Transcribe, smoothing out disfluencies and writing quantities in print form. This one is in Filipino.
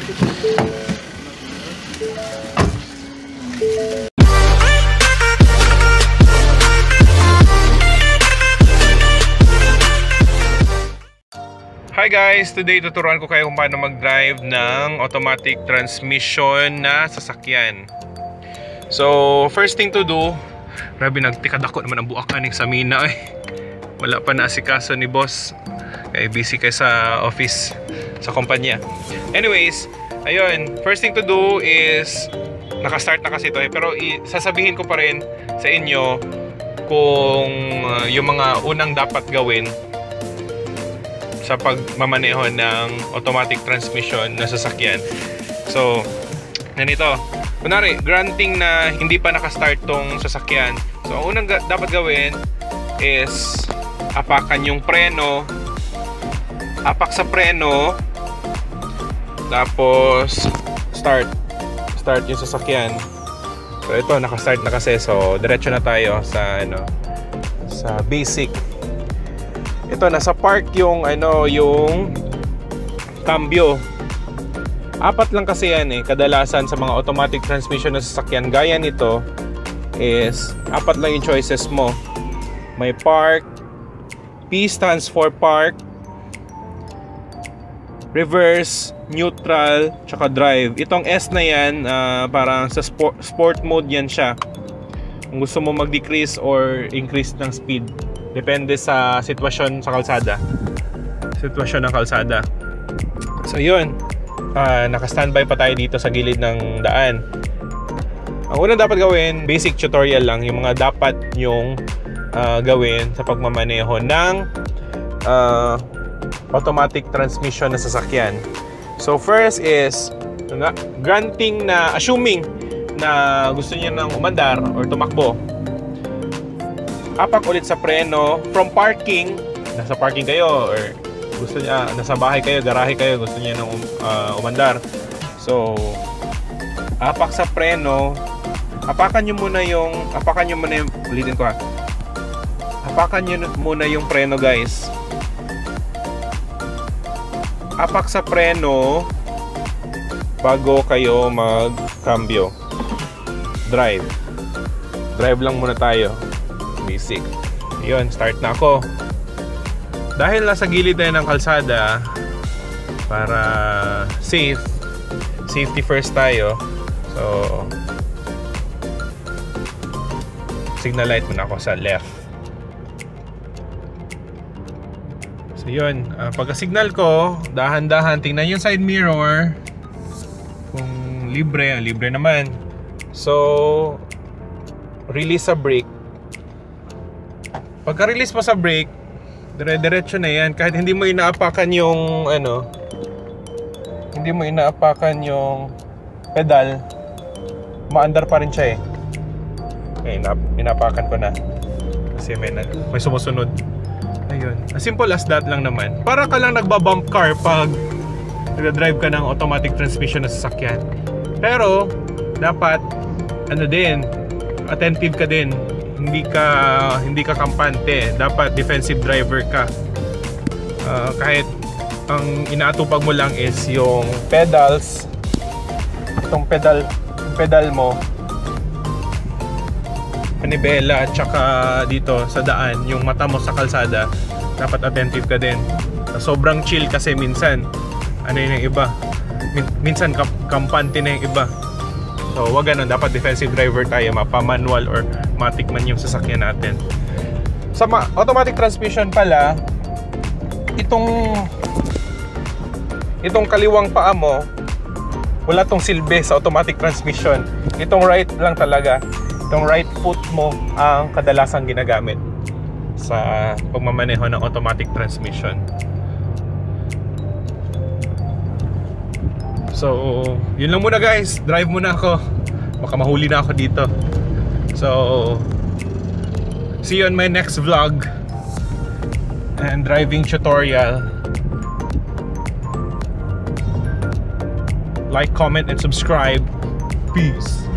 Hi guys! Today tuturuan ko kayo kung paano mag-drive ng automatic transmission na sasakyan. So, first thing to do, grabe nagtikad ako naman ang buakan ng Samina eh. Wala pa naasikaso ni boss. Kaya busy kayo sa office, sa kumpanya. Anyways, ayun, first thing to do is naka-start na kasi ito eh. Pero sasabihin ko pa rin sa inyo kung yung mga unang dapat gawin sa pagmamaneho ng automatic transmission na sasakyan. So, ganito. Kunwari, granting na hindi pa nakastart tong sasakyan. So, ang unang dapat gawin is apakan yung preno. Apak sa preno. Tapos, start yung sasakyan. So, ito, nakastart na kasi. So, diretso na tayo sa, sa basic. Ito, nasa park yung yung cambio. 4 lang kasi yan eh. Kadalasan sa mga automatic transmission na sasakyan gaya nito is 4 lang yung choices mo. May park, P stands for park, reverse, neutral, tsaka drive. Itong S na yan, parang sa sport mode yan siya. Kung gusto mo mag-decrease or increase ng speed, depende sa sitwasyon sa kalsada. Sitwasyon ng kalsada. So yun, naka-standby pa tayo dito sa gilid ng daan. Ang unang dapat gawin, basic tutorial lang, yung mga dapat yung gawin sa pagmamaneho ng automatic transmission na sasakyan. So first is granting na, assuming na gusto niyo nang umandar or tumakbo, apak ulit sa preno. From parking, nasa parking kayo or gusto niya, nasa bahay kayo, garahe kayo, gusto niya nang umandar. So, apak sa preno. Apakan nyo muna yung ulitin ko ha. Apakan nyo muna yung preno guys. Apak sa preno bago kayo mag-cambio. Drive lang muna tayo. Basic. Yun, start na ako. Dahil nasa gilid tayo ng kalsada, para safety first tayo. So, signal light muna ako sa left. So yun, pagka-signal ko, dahan-dahan tingnan yung side mirror. Kung libre naman. So, release sa brake. Pagka-release mo sa brake, dire-diretso na yan. Kahit hindi mo inaapakan yung hindi mo inaapakan yung pedal, maandar pa rin siya eh. Okay, inapakan ko na. Kasi may sumusunod. Ayun. As simple as that lang naman. Para ka lang nagbabump car pag nag-drive ka ng automatic transmission na sasakyan. Pero, dapat, attentive ka din. Hindi ka kampante. Dapat defensive driver ka. Kahit ang inaatupag mo lang is yung pedals. Itong pedal mo, manibela, at saka dito sa daan, yung mata mo sa kalsada, dapat attentive ka din. Sobrang chill kasi minsan yung iba, minsan kampante na yung iba. So wag ganun, dapat defensive driver tayo, mapa-manual or matic man yung sasakyan natin. Sa automatic transmission pala, itong kaliwang paa mo, wala tong silbi sa automatic transmission. Itong right lang talaga. Itong right foot mo ang kadalasang ginagamit sa pagmamaneho ng automatic transmission. So, yun lang muna guys. Drive muna ako. Baka mahuli na ako dito. So, see you on my next vlog and driving tutorial. Like, comment, and subscribe. Peace.